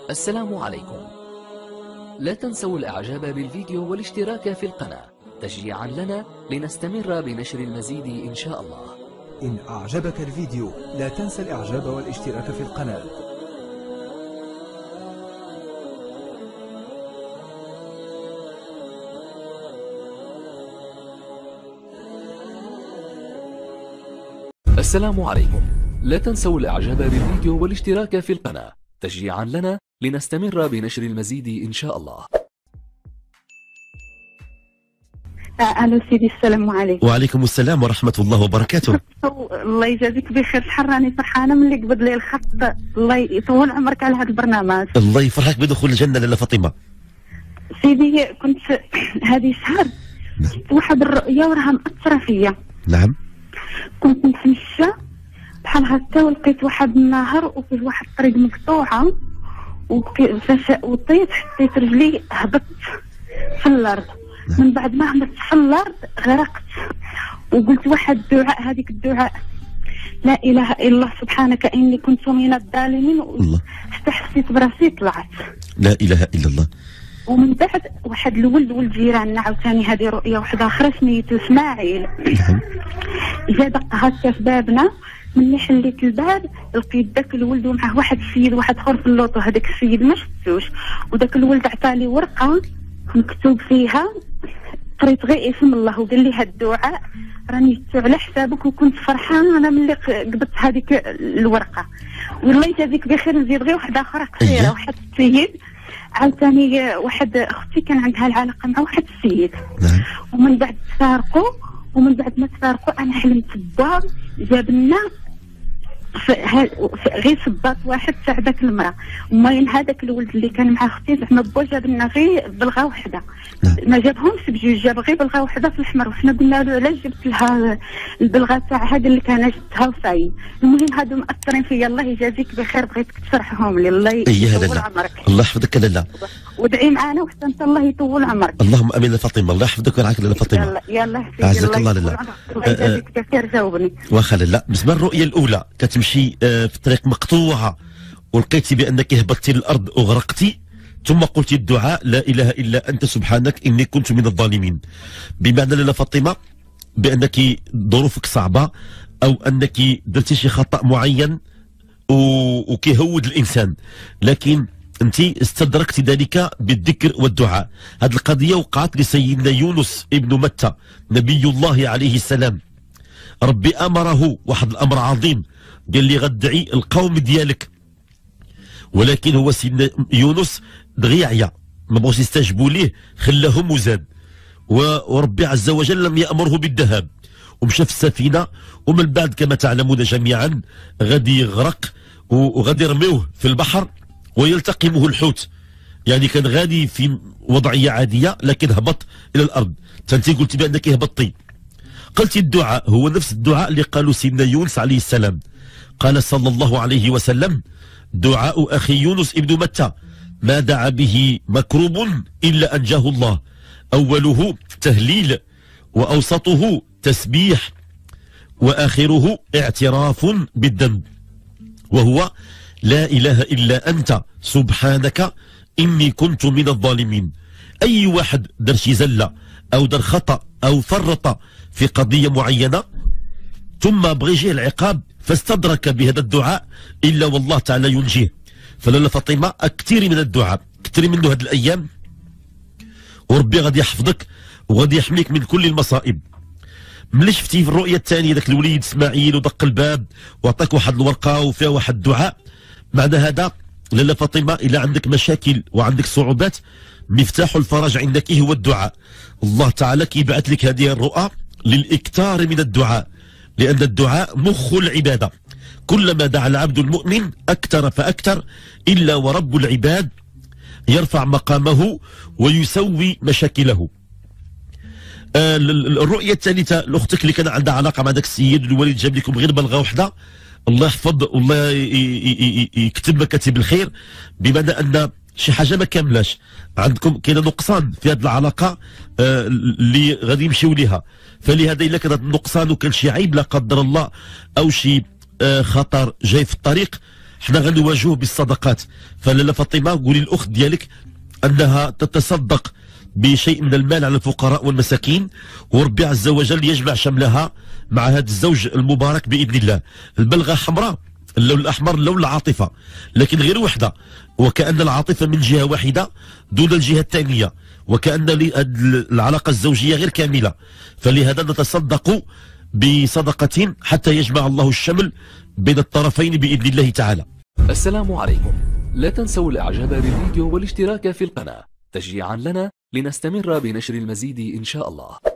السلام عليكم. لا تنسوا الإعجاب بالفيديو والاشتراك في القناة تشجيعا لنا لنستمر بنشر المزيد إن شاء الله. إن أعجبك الفيديو لا تنسى الإعجاب والاشتراك في القناة. السلام عليكم. لا تنسوا الإعجاب بالفيديو والاشتراك في القناة تشجيعا لنا لنستمر بنشر المزيد إن شاء الله. الو سيدي، السلام عليكم. وعليكم السلام ورحمة الله وبركاته. الله يجازيك بخير. شحال راني فرحانة ملي قبض لي الخط. الله يطول عمرك على هذا البرنامج. الله يفرحك بدخول الجنة لاله فاطمة. سيدي، كنت هذه شهر واحد الرؤية وراها مأثرة فيا. نعم. كنت نتمشى بحال هكا ولقيت واحد النهر وفيه واحد الطريق مقطوعة وطيت، حطيت رجلي هبطت في الأرض. من بعد ما هبطت في الأرض غرقت وقلت واحد الدعاء، هذيك الدعاء: لا إله إلا الله سبحانك إني كنت من الظالمين. حتى حسيت براسي طلعت. لا إله إلا الله. ومن بعد واحد الولد ولد جيراننا عاوتاني، هذه رؤية واحدة أخرى سميتو إسماعيل، جا دق هكا في بابنا. ملي حليت الباب لقيت داك الولد ومعه واحد السيد واحد اخر في اللوطو. هذاك السيد ما شفتوش، وداك الولد عطاني ورقه مكتوب فيها، قريت غير اسم الله وقال لي هاد الدعاء راني جبتو على حسابك. وكنت فرحانه انا ملي قبضت هذيك الورقه. والله يجازيك بخير. نزيد غير واحده اخرى قصيره. واحد السيد عاوتاني، واحد اختي كان عندها العلاقه مع واحد السيد، ومن بعد تفارقوا. ومن بعد ما تفارقوا انا حلمت با جاب لنا غير صباط واحد تاع داك المراه. المهم هذاك الولد اللي كان مع اختي زعما با جاب لنا غير بلغه وحده، ما جابهمش بجوج، جاب غير بلغه وحده في الحمر. وحنا قلنا له علاش جبت لها البلغه تاعها؟ قال لك انا جبتها وصاي. المهم هادو مأثرين فيا. الله يجازيك بخير، بغيتك تشرحهم لي. الله يطول عمرك. الله يحفظك لاله. وادعي معانا وحتى انت الله يطول عمرك. اللهم امين يا فاطمه. الله يحفظك ويرعاك لاله فاطمه. يلا عزك الله لاله. الله يجازيك بخير. جاوبني. واخا لاله، بالنسبه للرؤيه الاولى كتمشي في طريق مقطوعه ولقيتي بانك هبطتي للارض وغرقتي، ثم قلت الدعاء: لا اله الا انت سبحانك اني كنت من الظالمين. بمعنى لاله فاطمه بانك ظروفك صعبه او انك درتي شي خطا معين وكيهود الانسان، لكن انت استدركت ذلك بالذكر والدعاء. هذه القضيه وقعت لسيدنا يونس ابن متى نبي الله عليه السلام. ربي امره واحد الامر عظيم، قال لي غدعي القوم ديالك، ولكن هو سيدنا يونس دغيا عيا، ما بغوش يستجبوا ليه، خلاهم وزاد. وربي عز وجل لم يامره بالذهاب، ومشى في السفينه. ومن بعد كما تعلمون جميعا غادي يغرق وغادي يرميوه في البحر ويلتقمه الحوت. يعني كان غادي في وضعيه عاديه لكن هبط الى الارض. انت قلت بانك هبطتي، قلت الدعاء هو نفس الدعاء اللي قالوا سيدنا يونس عليه السلام. قال صلى الله عليه وسلم: دعاء اخي يونس ابن متى ما دعا به مكروب الا انجاه الله، اوله تهليل واوسطه تسبيح واخره اعتراف بالذنب، وهو لا اله الا انت سبحانك اني كنت من الظالمين. اي واحد دار شي زله او دار خطا او فرط في قضيه معينه ثم بغى يجيه العقاب فاستدرك بهذا الدعاء الا والله تعالى ينجيه. فلاله فاطمه اكثري من الدعاء، كثري منه هذه الايام، وربي غادي يحفظك وغادي يحميك من كل المصائب. ملي شفتي في الرؤيه الثانيه ذاك الوليد اسماعيل ودق الباب وعطاك واحد الورقه وفيها واحد الدعاء، معنى هذا لاله فاطمه الا عندك مشاكل وعندك صعوبات مفتاح الفرج عندك هو الدعاء. الله تعالى كيبعث لك هذه الرؤى للاكثار من الدعاء، لان الدعاء مخ العباده. كلما دعا العبد المؤمن اكثر فاكثر الا ورب العباد يرفع مقامه ويسوي مشاكله. الرؤيه الثالثه لاختك اللي كان عندها علاقه مع ذاك السيد الوالد جاب لكم غير بلغه وحده، الله يحفظ والله يكتب مكاتب الخير، بمعنى ان شي حاجه ما كاملاش عندكم، كاين نقصان في هذه العلاقه اللي غادي يمشيو ليها. فلهذا الا كان النقصان وكان شي عيب لا قدر الله او شي خطر جاي في الطريق، حنا غنواجهوه بالصدقات. فلاله فاطمه قولي الاخت ديالك انها تتصدق بشيء من المال على الفقراء والمساكين، وربي عز وجل يجمع شملها مع هذا الزوج المبارك باذن الله. البلغه حمراء، اللون الاحمر لون العاطفه، لكن غير وحده، وكأن العاطفه من جهه واحده دون الجهه الثانيه، وكأن العلاقه الزوجيه غير كامله. فلهذا نتصدق بصدقه حتى يجمع الله الشمل بين الطرفين باذن الله تعالى. السلام عليكم. لا تنسوا الاعجاب بالفيديو والاشتراك في القناة تشجيعا لنا لنستمر بنشر المزيد إن شاء الله.